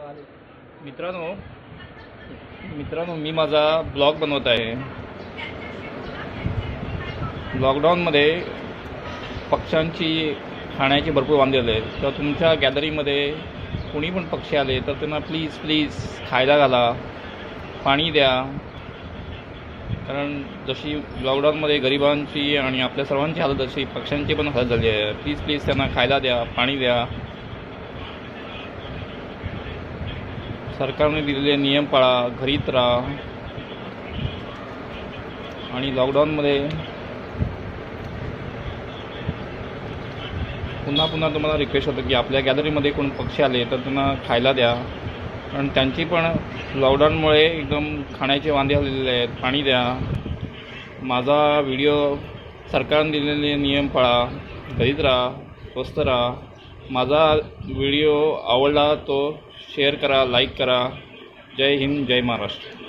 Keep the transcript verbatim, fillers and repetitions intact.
मित्रांनो मित्रांनो मी माझा ब्लॉग बनवत आहे। लॉकडाऊनमध्ये पक्ष्यांची खाण्याची भरपूर वांदे आले, तर तुमच्या गॅलरीमध्ये कोणी पण पक्षी आले तर त्यांना प्लीज प्लीज खायला घाला, पाणी द्या। कारण जशी लॉकडाऊनमध्ये गरिबांची आणि आपल्या सर्वांची हालत अशी पक्ष्यांची पण हालत झाली आहे। प्लीज प्लीज त्यांना खायला द्या, पाणी द्या। सरकारने दिलेले नियम पाळा, घरीच राहा। आणि लॉकडाऊनमध्ये पुन्हा पुन्हा तुम्हाला रिक्वेस्ट होतं की आपल्या गॅलरीमध्ये कोण पक्षी आले तर त्यांना खायला द्या, कारण त्यांची पण लॉकडाऊनमुळे एकदम खाण्याचे वांदे झालेले आहेत। पाणी द्या। माझा व्हिडिओ सरकारने दिलेले नियम पाळा, घरीच राहा, स्वस्त राहा। माझा व्हिडिओ आवडला तो शेअर करा, लाईक करा। जय हिंद, जय महाराष्ट्र।